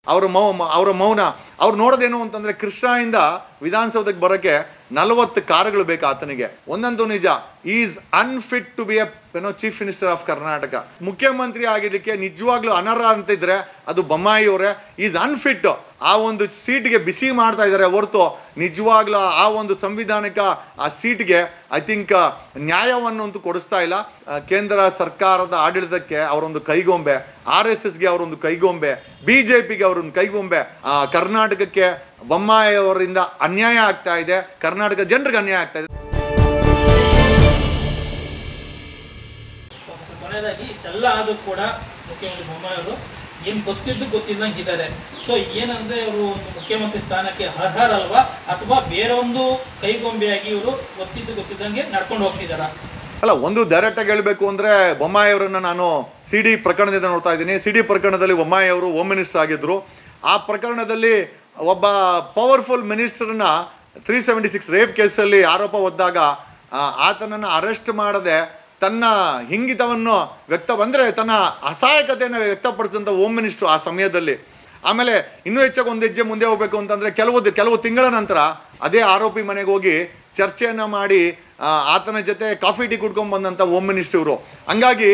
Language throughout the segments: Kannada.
ಅವರ ಮೌನ ಅವ್ರು ನೋಡೋದೇನು ಅಂತಂದರೆ ಕೃಷ್ಣಯಿಂದ ವಿಧಾನಸೌಧಕ್ಕೆ ಬರೋಕ್ಕೆ 40 ಕಾರುಗಳು ಬೇಕು ಆತನಿಗೆ. ಒಂದಂತೂ ನಿಜ, is unfit to be a chief minister of Karnataka. ಮುಖ್ಯಮಂತ್ರಿ ಆಗಿರಲಿಕ್ಕೆ ನಿಜವಾಗ್ಲೂ ಅನರ್ಹ ಅಂತಿದ್ರೆ ಅದು ಬೊಮ್ಮಾಯಿ ಅವರೇ. Is unfit. ಆ ಒಂದು ಸೀಟ್ಗೆ ಬಿಸಿ ಮಾಡ್ತಾ ಇದ್ದಾರೆ ಹೊರತು ನಿಜವಾಗ್ಲೂ ಆ ಒಂದು ಸಂವಿಧಾನಿಕ ಆ ಸೀಟ್ಗೆ ಐ ಥಿಂಕ್ ನ್ಯಾಯವನ್ನು ಅಂತೂ ಕೊಡಿಸ್ತಾ ಇಲ್ಲ. ಕೇಂದ್ರ ಸರ್ಕಾರದ ಆಡಳಿತಕ್ಕೆ ಅವರೊಂದು ಕೈಗೊಂಬೆ, RSSಗೆ ಅವರೊಂದು ಕೈಗೊಂಬೆ, BJPಗೆ ಅವರೊಂದು ಕೈಗೊಂಬೆ. ಕರ್ನಾಟಕಕ್ಕೆ ಬೊಮ್ಮಾಯಿ ಅವರಿಂದ ಅನ್ಯಾಯ ಆಗ್ತಾ ಇದೆ, ಕರ್ನಾಟಕ ಜನರಿಗೆ ಅನ್ಯಾಯ ಆಗ್ತಾ ಇದೆ. ಕೊನೆಯದಾಗಿ ಇಷ್ಟೆಲ್ಲ ಆದರೂ ಕೂಡ ಮುಖ್ಯಮಂತ್ರಿ ಬೊಮ್ಮಾಯಿ ಅವರು ಏನು ಗೊತ್ತಿದ್ದಂಗೆ ಇದ್ದಾರೆ. ಸೊ ಏನಂದ್ರೆ ಅವರು ಒಂದು ಮುಖ್ಯಮಂತ್ರಿ ಸ್ಥಾನಕ್ಕೆ ಅರ್ಹರಲ್ವಾ ಅಥವಾ ಬೇರೆ ಒಂದು ಕೈಗೊಂಬೆಯಾಗಿ ಇವರು ಗೊತ್ತಿದ್ದಂಗೆ ನಡ್ಕೊಂಡು ಹೋಗ್ತಿದಾರ? ಅಲ್ಲ, ಒಂದು ಡೈರೆಕ್ಟಾಗಿ ಹೇಳಬೇಕು ಅಂದರೆ ಬೊಮ್ಮಾಯಿ ಅವರನ್ನು ನಾನು CD ಪ್ರಕರಣದಿಂದ ನೋಡ್ತಾ ಇದ್ದೀನಿ. CD ಪ್ರಕರಣದಲ್ಲಿ ಬೊಮ್ಮಾಯಿ ಅವರು ಹೋಮ್ ಮಿನಿಸ್ಟರ್ ಆಗಿದ್ದರು. ಆ ಪ್ರಕರಣದಲ್ಲಿ ಒಬ್ಬ ಪವರ್ಫುಲ್ ಮಿನಿಸ್ಟರ್ನ 376 ರೇಪ್ ಕೇಸಲ್ಲಿ ಆರೋಪ ಹೊದ್ದಾಗ ಆತನನ್ನು ಅರೆಸ್ಟ್ ಮಾಡದೆ ತನ್ನ ಹಿಂಗಿತವನ್ನು ಅಂದರೆ ತನ್ನ ಅಸಹಾಯಕತೆಯನ್ನು ವ್ಯಕ್ತಪಡಿಸಿದಂಥ ಹೋಮ್ ಮಿನಿಸ್ಟ್ರು ಆ ಸಮಯದಲ್ಲಿ. ಆಮೇಲೆ ಇನ್ನೂ ಹೆಚ್ಚಾಗಿ ಒಂದು ಹೆಜ್ಜೆ ಮುಂದೆ ಹೋಗಬೇಕು ಅಂತಂದರೆ ಕೆಲವು ತಿಂಗಳ ನಂತರ ಅದೇ ಆರೋಪಿ ಮನೆಗೆ ಹೋಗಿ ಚರ್ಚೆಯನ್ನು ಮಾಡಿ ಆತನ ಜೊತೆ ಕಾಫಿ ಟೀ ಕುಡ್ಕೊಂಡು ಬಂದಂಥ ಹೋಮ್ ಮಿನಿಸ್ಟ್ರು ಇವರು. ಹಂಗಾಗಿ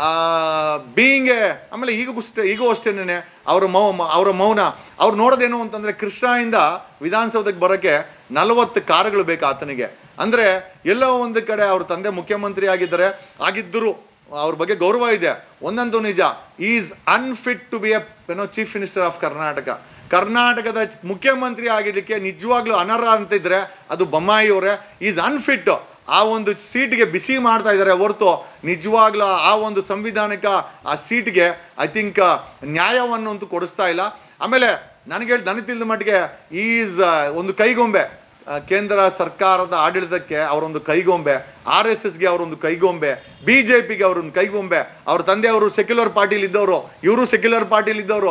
ಆಮೇಲೆ ಈಗೂ ಅಷ್ಟೇನೆ ಅವರ ಮೌನ ಅವ್ರು ನೋಡೋದೇನು ಅಂತಂದರೆ ಕೃಷ್ಣಯಿಂದ ವಿಧಾನಸೌಧಕ್ಕೆ ಬರೋಕ್ಕೆ 40 ಕಾರುಗಳು ಬೇಕು ಆತನಿಗೆ. ಅಂದರೆ ಎಲ್ಲೋ ಒಂದು ಕಡೆ ಅವ್ರ ತಂದೆ ಮುಖ್ಯಮಂತ್ರಿ ಆಗಿದ್ದರು, ಅವ್ರ ಬಗ್ಗೆ ಗೌರವ ಇದೆ. ಒಂದಂತೂ ನಿಜ, is unfit to be a chief minister of Karnataka. ಕರ್ನಾಟಕದ ಮುಖ್ಯಮಂತ್ರಿ ಆಗಿರಲಿಕ್ಕೆ ನಿಜವಾಗ್ಲೂ ಅನರ್ಹ ಅಂತಿದ್ರೆ ಅದು ಬೊಮ್ಮಾಯಿ ಅವರೇ. Is unfit. ಆ ಒಂದು ಸೀಟ್ಗೆ ಬಿಸಿ ಮಾಡ್ತಾ ಇದ್ದಾರೆ ಹೊರತು ನಿಜವಾಗ್ಲೂ ಆ ಒಂದು ಸಂವಿಧಾನಿಕ ಆ ಸೀಟ್ಗೆ ಐ ಥಿಂಕ್ ನ್ಯಾಯವನ್ನು ಅಂತೂ ಕೊಡಿಸ್ತಾ ಇಲ್ಲ. ಆಮೇಲೆ ನನಗೆ ತಿಳಿದ ಮಟ್ಟಿಗೆ ಈಸ್ ಒಂದು ಕೈಗೊಂಬೆ, ಕೇಂದ್ರ ಸರ್ಕಾರದ ಆಡಳಿತಕ್ಕೆ ಅವರೊಂದು ಕೈಗೊಂಬೆ, RSSಗೆ ಅವರೊಂದು ಕೈಗೊಂಬೆ, BJPಗೆ ಅವರೊಂದು ಕೈಗೊಂಬೆ. ಅವ್ರ ತಂದೆಯವರು ಸೆಕ್ಯುಲರ್ ಪಾರ್ಟಿಲಿದ್ದವರು, ಇವರು ಸೆಕ್ಯುಲರ್ ಪಾರ್ಟಿಲಿದ್ದವರು.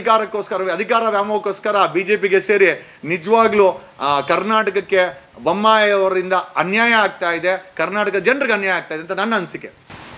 ಅಧಿಕಾರ ವ್ಯಾಮೋಹಕ್ಕೋಸ್ಕರ BJPಗೆ ಸೇರಿ ನಿಜವಾಗ್ಲೂ ಕರ್ನಾಟಕಕ್ಕೆ ಬೊಮ್ಮಾಯಿ ಅವರಿಂದ ಅನ್ಯಾಯ ಆಗ್ತಾ ಇದೆ, ಕರ್ನಾಟಕ ಜನರಿಗೆ ಅನ್ಯಾಯ ಆಗ್ತಾ ಇದೆ ಅಂತ ನನ್ನ ಅನಿಸಿಕೆ.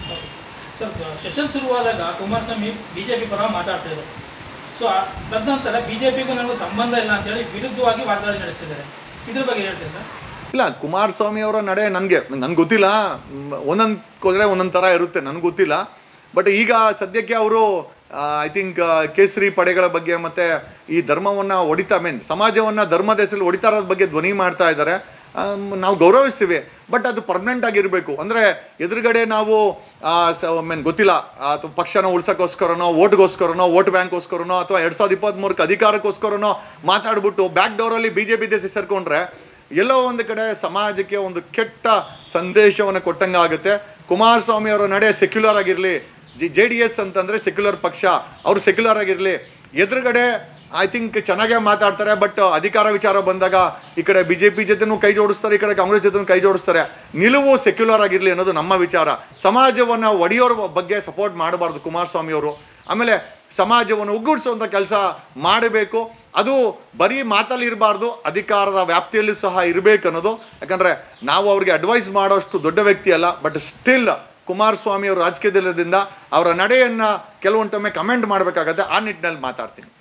ಸರ್, ಸೆಷನ್ ಶುರುವಾದಾಗ ಕುಮಾರಸ್ವಾಮಿ BJP ಪರ ಮಾತಾಡ್ತಿದ್ರು. ಸೊ ತದನಂತರ BJPಗೂ ನನಗೂ ಸಂಬಂಧ ಇಲ್ಲ ಅಂತೇಳಿ ವಿರುದ್ಧವಾಗಿ ವಾಗ್ದಾಳಿ ನಡೆಸ್ತಿದ್ದಾರೆ. ಇದ್ರ ಬಗ್ಗೆ ಹೇಳ್ತೀವಿ ಸರ್? ಇಲ್ಲ, ಕುಮಾರಸ್ವಾಮಿ ಅವರ ನಡೆ ನನಗೆ ಗೊತ್ತಿಲ್ಲ. ಒಂದೊಂದು ಕಡೆ ಒಂದೊಂದು ಥರ ಇರುತ್ತೆ, ನನಗೆ ಗೊತ್ತಿಲ್ಲ. ಬಟ್ ಈಗ ಸದ್ಯಕ್ಕೆ ಅವರು ಐ ಥಿಂಕ್ ಕೇಸರಿ ಪಡೆಗಳ ಬಗ್ಗೆ ಮತ್ತು ಈ ಧರ್ಮವನ್ನು ಸಮಾಜವನ್ನು ಧರ್ಮದ ಹೆಸರಲ್ಲಿ ಹೊಡಿತಾ ಇರೋದ್ರ ಬಗ್ಗೆ ಧ್ವನಿ ಮಾಡ್ತಾ ಇದ್ದಾರೆ. ನಾವು ಗೌರವಿಸ್ತೀವಿ, ಬಟ್ ಅದು ಪರ್ಮನೆಂಟ್ ಆಗಿರಬೇಕು. ಅಂದರೆ ಎದುರುಗಡೆ ನಾವು ಗೊತ್ತಿಲ್ಲ ಅಥವಾ ಪಕ್ಷನ ಉಳ್ಸೋಕ್ಕೋಸ್ಕರನೋ ವೋಟ್ ಬ್ಯಾಂಕ್ಗೋಸ್ಕರನೋ ಅಥವಾ 2023 ಅಧಿಕಾರಕ್ಕೋಸ್ಕರನೋ ಮಾತಾಡ್ಬಿಟ್ಟು ಬ್ಯಾಕ್ ಡೋರಲ್ಲಿ BJP ದೇಶ ಸೇರ್ಕೊಂಡ್ರೆ ಎಲ್ಲೋ ಒಂದು ಕಡೆ ಸಮಾಜಕ್ಕೆ ಒಂದು ಕೆಟ್ಟ ಸಂದೇಶವನ್ನು ಕೊಟ್ಟಂಗೆ ಆಗುತ್ತೆ. ಕುಮಾರಸ್ವಾಮಿ ಅವರ ನಡೆ ಸೆಕ್ಯುಲರ್ ಆಗಿರಲಿ, JDS ಅಂತಂದರೆ ಸೆಕ್ಯುಲರ್ ಪಕ್ಷ, ಅವರು ಸೆಕ್ಯುಲರ್ ಆಗಿರಲಿ. ಎದುರುಗಡೆ ಐ ಥಿಂಕ್ ಚೆನ್ನಾಗೇ ಮಾತಾಡ್ತಾರೆ, ಬಟ್ ಅಧಿಕಾರ ವಿಚಾರ ಬಂದಾಗ ಈ ಕಡೆ BJP ಜೊತೆನೂ ಕೈ ಜೋಡಿಸ್ತಾರೆ, ಈ ಕಡೆ ಕಾಂಗ್ರೆಸ್ ಜೊತೆನೂ ಕೈ ಜೋಡಿಸ್ತಾರೆ. ನಿಲುವು ಸೆಕ್ಯುಲರ್ ಆಗಿರಲಿ ಅನ್ನೋದು ನಮ್ಮ ವಿಚಾರ. ಸಮಾಜವನ್ನು ಒಡೆಯೋರ ಬಗ್ಗೆ ಸಪೋರ್ಟ್ ಮಾಡಬಾರ್ದು ಕುಮಾರಸ್ವಾಮಿ ಅವರು. ಆಮೇಲೆ ಸಮಾಜವನ್ನು ಒಗ್ಗೂಡಿಸುವಂಥ ಕೆಲಸ ಮಾಡಬೇಕು. ಅದು ಬರೀ ಮಾತಲ್ಲಿ ಇರಬಾರ್ದು, ಅಧಿಕಾರದ ವ್ಯಾಪ್ತಿಯಲ್ಲೂ ಸಹ ಇರಬೇಕು ಅನ್ನೋದು. ಯಾಕಂದರೆ ನಾವು ಅವ್ರಿಗೆ ಅಡ್ವೈಸ್ ಮಾಡೋಷ್ಟು ದೊಡ್ಡ ವ್ಯಕ್ತಿ ಅಲ್ಲ, ಬಟ್ ಸ್ಟಿಲ್ ಕುಮಾರಸ್ವಾಮಿ ಅವರು ರಾಜಕೀಯದಲ್ಲಿರೋದ್ರಿಂದ ಅವರ ನಡೆಯನ್ನು ಕೆಲವೊಂದು ಟೊಮ್ಮೆ ಕಮೆಂಟ್ ಮಾಡಬೇಕಾಗತ್ತೆ. ಆ ನಿಟ್ಟಿನಲ್ಲಿ ಮಾತಾಡ್ತೀನಿ.